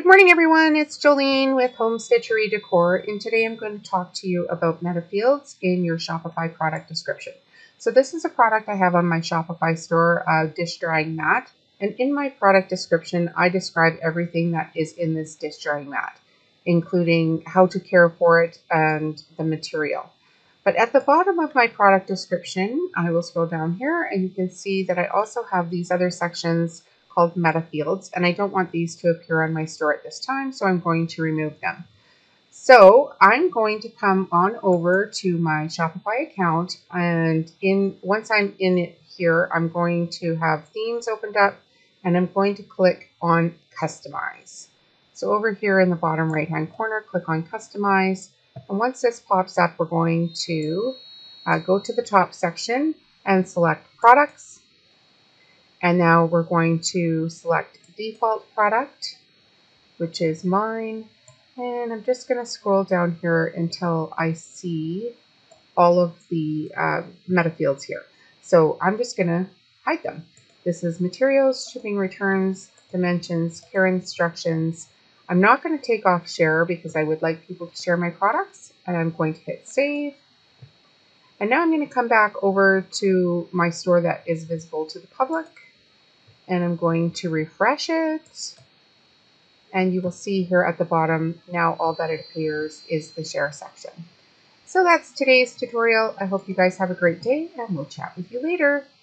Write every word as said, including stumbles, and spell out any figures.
Morning everyone, it's Jolene with Home Stitchery Decor, and today I'm going to talk to you about meta fields in your Shopify product description. So this is a product I have on my Shopify store, a dish drying mat, and in my product description I describe everything that is in this dish drying mat, including how to care for it and the material. But at the bottom of my product description, I will scroll down here and you can see that I also have these other sections called meta fields, and I don't want these to appear on my store at this time, so I'm going to remove them. So I'm going to come on over to my Shopify account, and in once I'm in it here, I'm going to have themes opened up, and I'm going to click on customize. So over here in the bottom right hand corner, click on customize, and once this pops up, we're going to uh, go to the top section and select products. And now we're going to select default product, which is mine. And I'm just going to scroll down here until I see all of the uh, meta fields here. So I'm just going to hide them. This is materials, shipping returns, dimensions, care instructions. I'm not going to take off share because I would like people to share my products. And I'm going to hit save. And now I'm going to come back over to my store that is visible to the public. And I'm going to refresh it. And you will see here at the bottom, now all that it appears is the share section. So that's today's tutorial. I hope you guys have a great day, and we'll chat with you later.